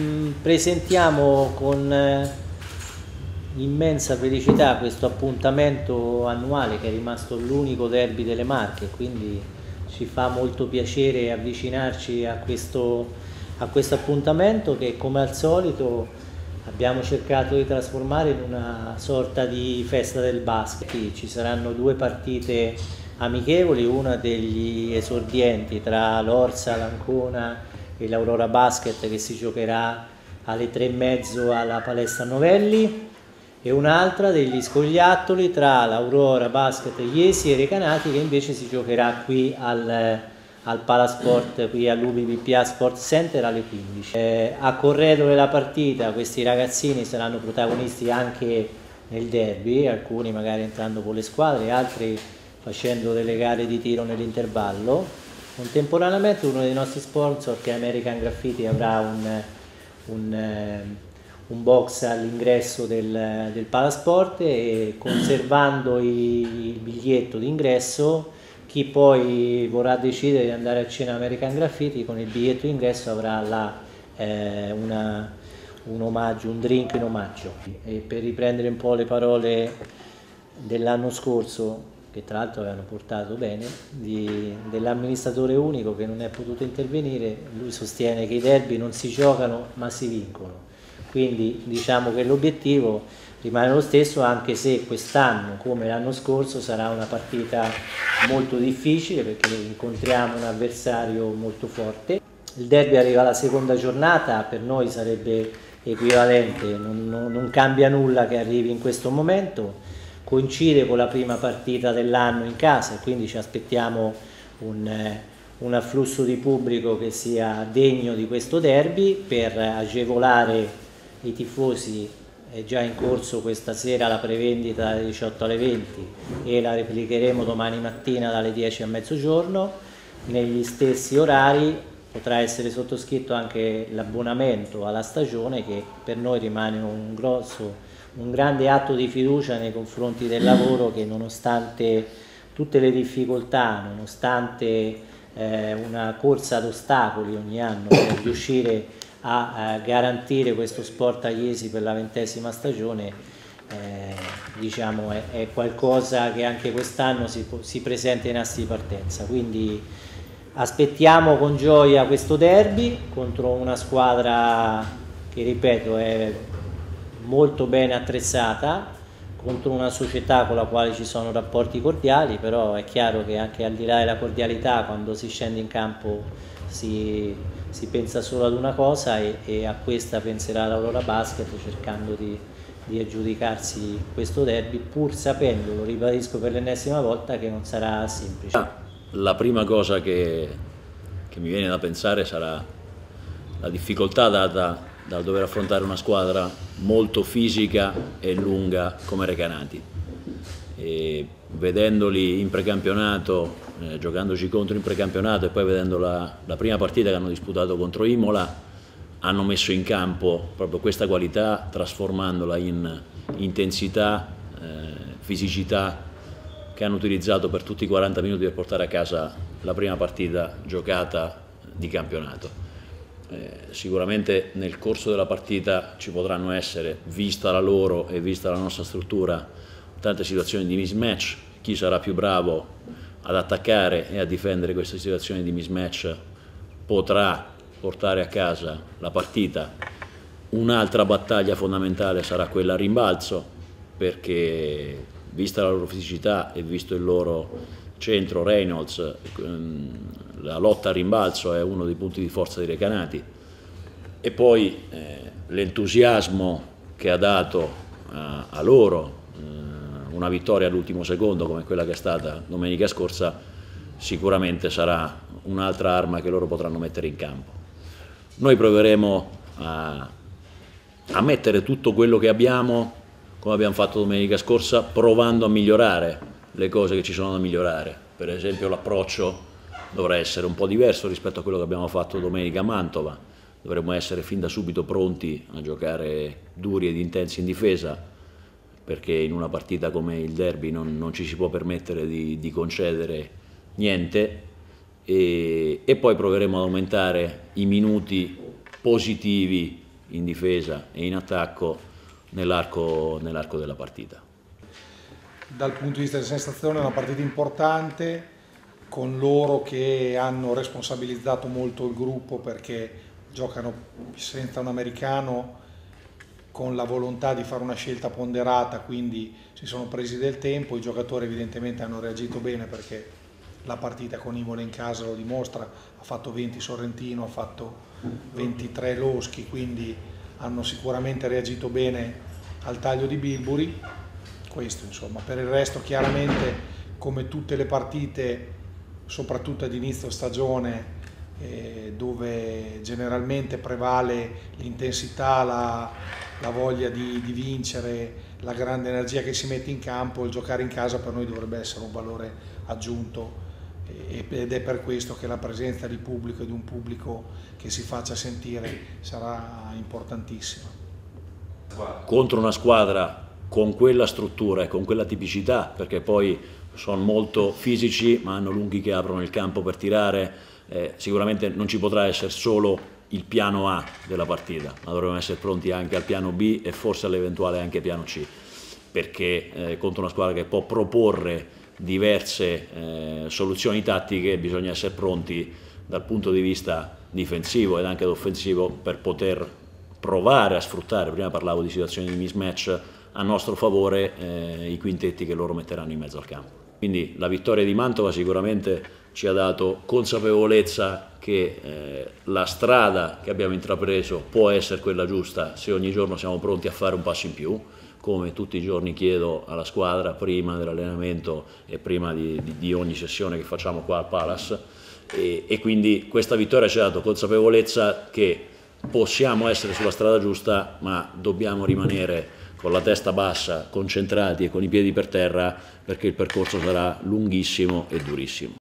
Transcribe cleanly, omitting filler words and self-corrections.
Presentiamo con immensa felicità questo appuntamento annuale che è rimasto l'unico derby delle Marche, quindi ci fa molto piacere avvicinarci a questo appuntamento che, come al solito, abbiamo cercato di trasformare in una sorta di festa del basket. Ci saranno due partite amichevoli, una degli esordienti tra l'Orsa, l'Ancona e l'Aurora Basket, che si giocherà alle 3:30 alla palestra Novelli, e un'altra degli scoiattoli tra l'Aurora Basket Iesi e Recanati, che invece si giocherà qui al Palasport, qui all'UBPA Sport Center alle 15. A corredo della partita questi ragazzini saranno protagonisti anche nel derby, alcuni magari entrando con le squadre, altri facendo delle gare di tiro nell'intervallo. Contemporaneamente uno dei nostri sponsor, che è American Graffiti, avrà un box all'ingresso del Palasport, e conservando il biglietto d'ingresso, chi poi vorrà decidere di andare a cena American Graffiti con il biglietto d'ingresso avrà là un omaggio, un drink in omaggio. E per riprendere un po' le parole dell'anno scorso, che tra l'altro avevano portato bene, dell'amministratore unico che non è potuto intervenire, lui sostiene che i derby non si giocano ma si vincono. Quindi diciamo che l'obiettivo rimane lo stesso, anche se quest'anno, come l'anno scorso, sarà una partita molto difficile perché incontriamo un avversario molto forte. Il derby arriva alla seconda giornata, per noi sarebbe equivalente, non cambia nulla che arrivi in questo momento. Coincide con la prima partita dell'anno in casa, quindi ci aspettiamo un afflusso di pubblico che sia degno di questo derby. Per agevolare i tifosi è già in corso questa sera la prevendita dalle 18 alle 20 e la replicheremo domani mattina dalle 10 a mezzogiorno. Negli stessi orari potrà essere sottoscritto anche l'abbonamento alla stagione, che per noi rimane un grande atto di fiducia nei confronti del lavoro che, nonostante tutte le difficoltà, nonostante una corsa ad ostacoli ogni anno per riuscire a garantire questo sport agli Iesi per la 20ª stagione, diciamo è qualcosa che anche quest'anno si presenta in assi di partenza. Quindi aspettiamo con gioia questo derby contro una squadra che, ripeto, è molto bene attrezzata, contro una società con la quale ci sono rapporti cordiali, però è chiaro che anche al di là della cordialità, quando si scende in campo si pensa solo ad una cosa, e a questa penserà l'Aurora Basket, cercando di aggiudicarsi questo derby, pur sapendo, lo ribadisco per l'ennesima volta, che non sarà semplice. La prima cosa che mi viene da pensare sarà la difficoltà data dal dover affrontare una squadra molto fisica e lunga come Recanati. E vedendoli in precampionato, giocandoci contro in precampionato, e poi vedendo la prima partita che hanno disputato contro Imola, hanno messo in campo proprio questa qualità, trasformandola in intensità, fisicità, che hanno utilizzato per tutti i 40 minuti per portare a casa la prima partita giocata di campionato. Sicuramente nel corso della partita ci potranno essere, vista la loro e vista la nostra struttura, tante situazioni di mismatch. Chi sarà più bravo ad attaccare e a difendere queste situazioni di mismatch potrà portare a casa la partita. Un'altra battaglia fondamentale sarà quella a rimbalzo, perché vista la loro fisicità e visto il loro centro Reynolds, la lotta a rimbalzo è uno dei punti di forza di Recanati. E poi l'entusiasmo che ha dato a loro una vittoria all'ultimo secondo come quella che è stata domenica scorsa sicuramente sarà un'altra arma che loro potranno mettere in campo. Noi proveremo a mettere tutto quello che abbiamo, come abbiamo fatto domenica scorsa, provando a migliorare le cose che ci sono da migliorare. Per esempio l'approccio dovrà essere un po' diverso rispetto a quello che abbiamo fatto domenica a Mantova. Dovremmo essere fin da subito pronti a giocare duri ed intensi in difesa, perché in una partita come il derby non ci si può permettere di concedere niente, e poi proveremo ad aumentare i minuti positivi in difesa e in attacco nell'arco della partita. Dal punto di vista delle sensazioni è una partita importante, con loro che hanno responsabilizzato molto il gruppo perché giocano senza un americano, con la volontà di fare una scelta ponderata, quindi si sono presi del tempo. I giocatori evidentemente hanno reagito bene perché la partita con Imola in casa lo dimostra, ha fatto 20 Sorrentino, ha fatto 23 Loschi, quindi hanno sicuramente reagito bene al taglio di Bilburi. Questo insomma. Per il resto chiaramente, come tutte le partite, soprattutto ad inizio stagione, dove generalmente prevale l'intensità, la voglia di vincere, la grande energia che si mette in campo, il giocare in casa per noi dovrebbe essere un valore aggiunto, ed è per questo che la presenza di pubblico, e di un pubblico che si faccia sentire, sarà importantissima. Contro una squadra con quella struttura e con quella tipicità, perché poi sono molto fisici ma hanno lunghi che aprono il campo per tirare, sicuramente non ci potrà essere solo il piano A della partita, ma dovremo essere pronti anche al piano B e forse all'eventuale anche piano C, perché contro una squadra che può proporre diverse soluzioni tattiche bisogna essere pronti dal punto di vista difensivo ed anche offensivo per poter provare a sfruttare, prima parlavo di situazioni di mismatch, a nostro favore i quintetti che loro metteranno in mezzo al campo. Quindi la vittoria di Mantova sicuramente ci ha dato consapevolezza che la strada che abbiamo intrapreso può essere quella giusta se ogni giorno siamo pronti a fare un passo in più, come tutti i giorni chiedo alla squadra prima dell'allenamento e prima di ogni sessione che facciamo qua al Palace, e quindi questa vittoria ci ha dato consapevolezza che possiamo essere sulla strada giusta, ma dobbiamo rimanere con la testa bassa, concentrati e con i piedi per terra, perché il percorso sarà lunghissimo e durissimo.